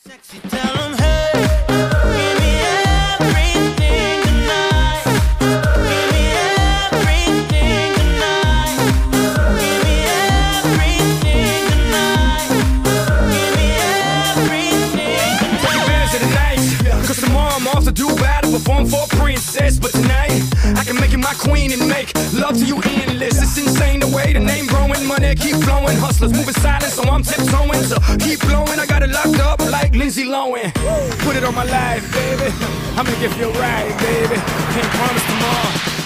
Sexy, tell 'em, hey, give me everything tonight. Give me everything tonight. Give me everything tonight. Give me everything tonight. Take advantage of the night, cause tomorrow I'm off to do battle, perform for a princess. But tonight, I can make you my queen and make love to you endless. It's insane the way the name growing, money keep flowing. Hustlers moving silent, so I'm tiptoeing. So keep blowing, I got it locked up like Lindsay Lohan. Put it on my life, baby. I'm gonna give you a ride, baby. Can't promise tomorrow.